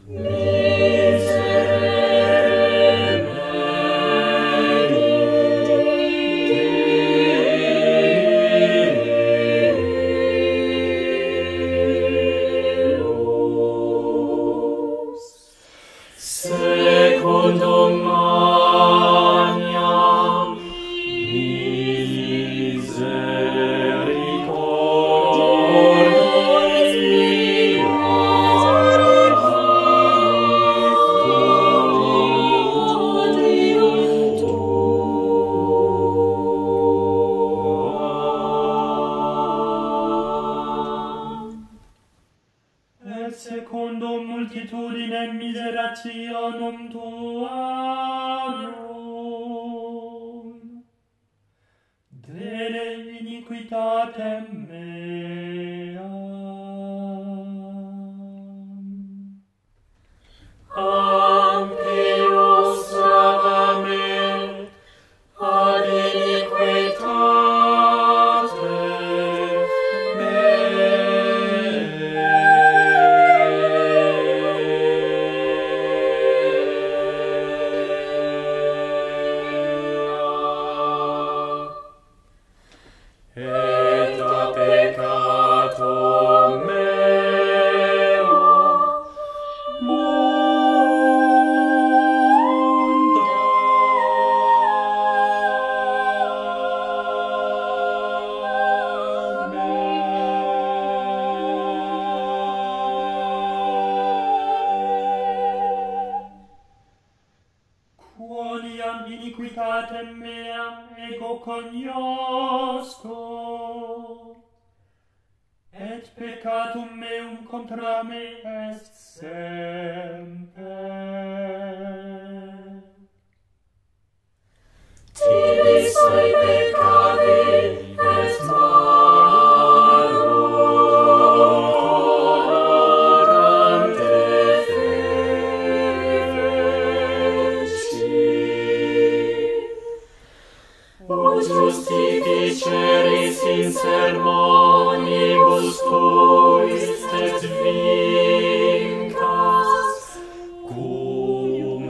Secundum magnam et secundum multitudinem miserationum tuarum, dele iniquitatem meam. Ampius salvamet ad iniquitatem et a peccatum meum quoniam iniquitatem meam ego cognosco, et peccatum meum contra me est semper. Tibi soi peccati et malum corrorante feci. Ut justificeris in sermonibus tuis et vincas cum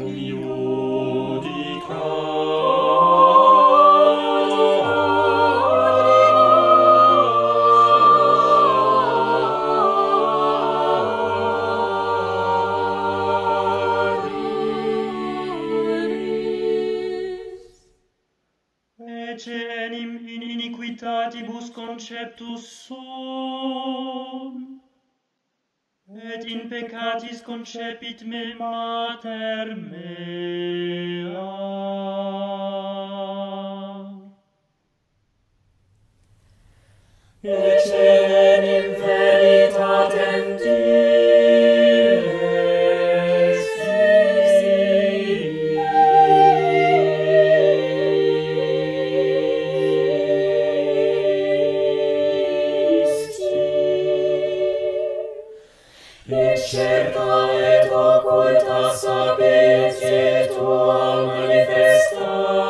ecce enim in iniquitatibus conceptus sum, et in peccatis concepit me mater mea. Ecce enim veritatem incerta et occulta sapientiae tua manifesta.